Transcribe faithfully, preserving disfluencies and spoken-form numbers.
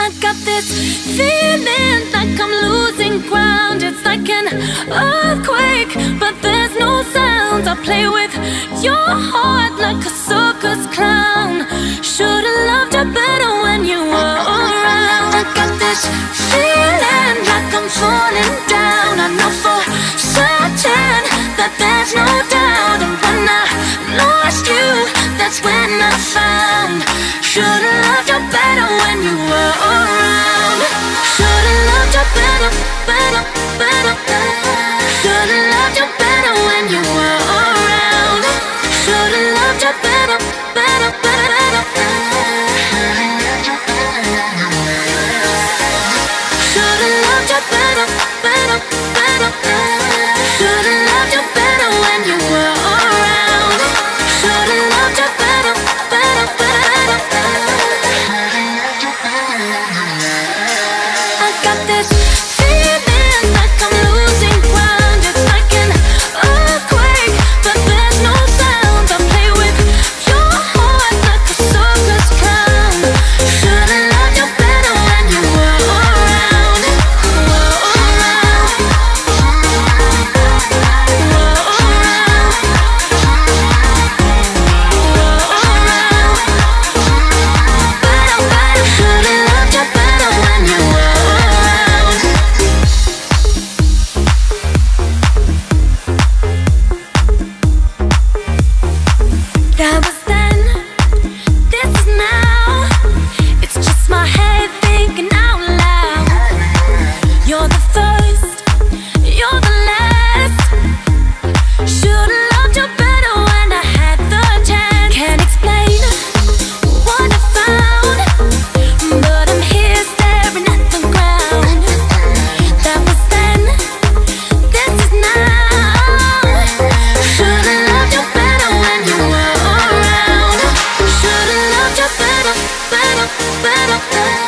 I got this feeling like I'm losing ground. It's like an earthquake, but there's no sound. I play with your heart like a circus clown. Should've loved you better when you were around. I got this feeling like I'm falling down. I know for certain that there's no doubt. And when I lost you, that's when I found. Should've loved you better when you were around. Should've loved you better, better, better, better. Should've loved you better when you were around. Should've loved you better, better, better, better. Should've loved you better, better, better, better. Should've loved you better when you were around. Should've loved you better, better, better, better. I got this feeling like I'm losing ground. It's like an earthquake, but there's no sound. I play with your heart like a circus clown. Should've loved you better when you were around. Were around. Were around. Were around. Better, better. Should've loved you better when you were around. That was then, this is now. It's just my head thinking out loud. You're the first, you're the last. Should've loved you better when I had the chance. Can't explain what I found, but I'm here staring at the ground. That was then, this is now. Should've loved you better when you were around. Should've loved you better, better, better, better.